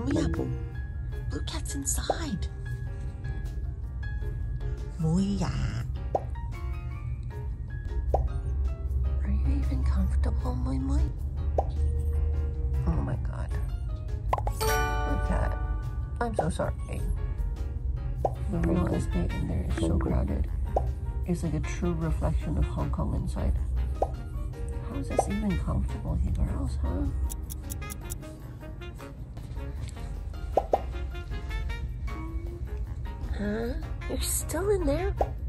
yeah, Boo. Blue Cat's inside. Moya. Are you even comfortable, Moy Moy? Oh my god. Blue Cat, I'm so sorry. The real estate in there is so crowded. It's like a true reflection of Hong Kong inside. How is this even comfortable here, girls, huh? Huh? You're still in there?